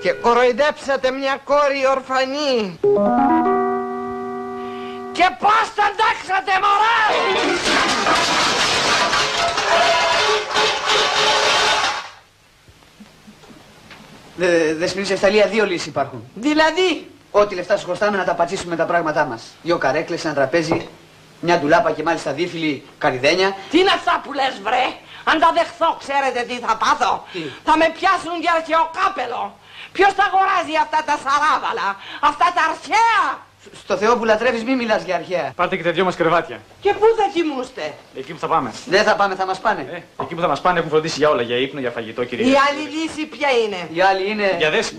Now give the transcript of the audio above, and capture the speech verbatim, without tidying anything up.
Και κοροϊδέψατε μια κόρη ορφανή. Και πώς τα αντάξατε, μωρά! Δε, Δεσποινή, στα Λία δύο λύσεις υπάρχουν. Δηλαδή? Ό,τι λεφτά σου χρωστάμε να τα πατήσουμε τα πράγματά μας. Δύο καρέκλες, ένα τραπέζι, μια ντουλάπα και μάλιστα δίφυλη καρυδένια. Τι είναι αυτά που λες, βρε! Αν τα δεχθώ, ξέρετε τι θα πάθω. Τι? Θα με πιάσουν για αρχαιοκάπελο. Ποιος θα αγοράζει αυτά τα σαράβαλα, αυτά τα αρχαία? Στο Θεό που λατρεύεις μη μιλάς για αρχαία. Πάρτε και τα δυο μας κρεβάτια. Και πού θα κοιμούστε? Εκεί που θα πάμε. Δεν θα πάμε, θα μας πάνε. Ε, εκεί που θα μας πάνε έχουν φροντίσει για όλα, για ύπνο, για φαγητό, κυρία. Η άλλη λύση ποια είναι? Η άλλη είναι... Για δέσιμο.